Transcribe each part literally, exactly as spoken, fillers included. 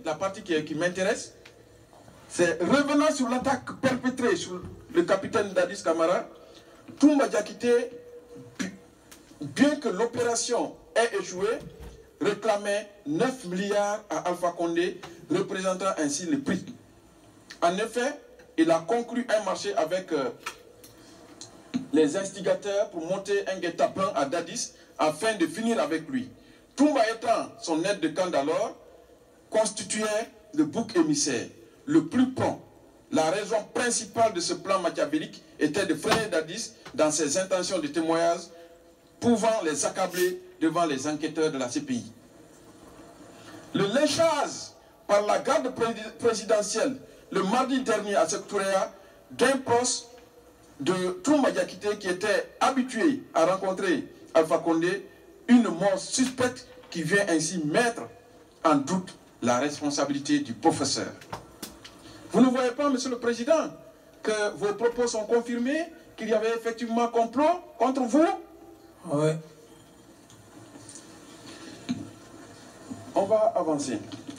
la partie qui, qui m'intéresse, c'est revenant sur l'attaque perpétrée sur le capitaine Dadis Camara, Toumba Diakité, bien que l'opération ait échoué, réclamait neuf milliards à Alpha Condé, représentant ainsi le prix. En effet, il a conclu un marché avec euh, les instigateurs pour monter un guet-apens à Dadis afin de finir avec lui. Toumba étant son aide de camp d'alors, constituait le bouc émissaire, le plus prompt. La raison principale de ce plan machiavélique était de freiner Dadis dans ses intentions de témoignage, pouvant les accabler devant les enquêteurs de la C P I. Le lynchage par la garde présidentielle le mardi dernier à Sectoria d'un poste de Toumba Diakité qui était habitué à rencontrer Alpha Condé, une mort suspecte qui vient ainsi mettre en doute la responsabilité du professeur. Vous ne voyez pas, Monsieur le Président, que vos propos sont confirmés, qu'il y avait effectivement complot contre vous? Oui. On va avancer.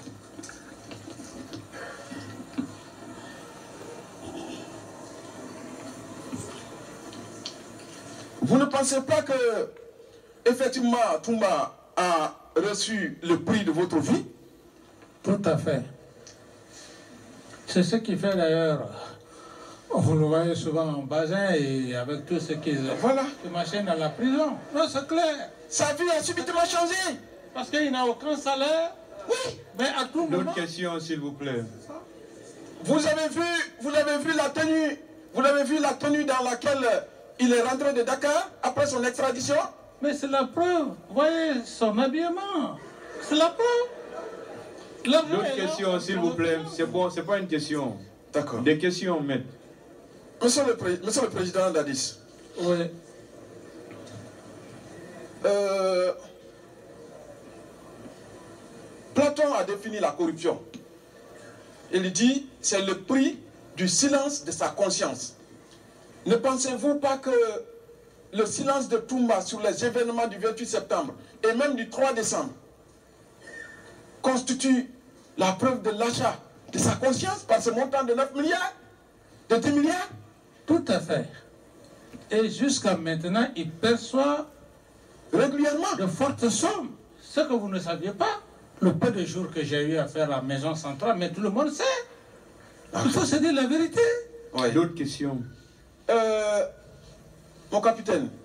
Vous ne pensez pas que, effectivement, Toumba a reçu le prix de votre vie? Tout à fait. C'est ce qui fait d'ailleurs, vous le voyez souvent en basin et avec tout ce qui voilà. machin dans la prison. Non, c'est clair. Sa vie a subitement changé. Parce qu'il n'a aucun salaire. Oui. Mais à tout moment... D'autres questions, s'il vous plaît. Vous avez vu, vous avez vu la tenue, vous avez vu la tenue dans laquelle il est rentré de Dakar après son extradition? Mais c'est la preuve. Vous voyez son habillement. C'est la preuve. D'autres questions, s'il vous plaît. C'est bon, c'est pas une question. D'accord. Des questions, maître. Monsieur le, Pré Monsieur le Président Dadis. Oui. Euh, Platon a défini la corruption. Il dit, c'est le prix du silence de sa conscience. Ne pensez-vous pas que le silence de Toumba sur les événements du vingt-huit septembre et même du trois décembre constitue la preuve de l'achat de sa conscience par ce montant de neuf milliards, de dix milliards? Tout à fait. Et jusqu'à maintenant, il perçoit régulièrement de fortes sommes. Ce que vous ne saviez pas, le peu de jours que j'ai eu à faire à la maison centrale, mais tout le monde sait. Ah. Il faut se dire la vérité. Ouais. D'autres questions? Euh, mon capitaine,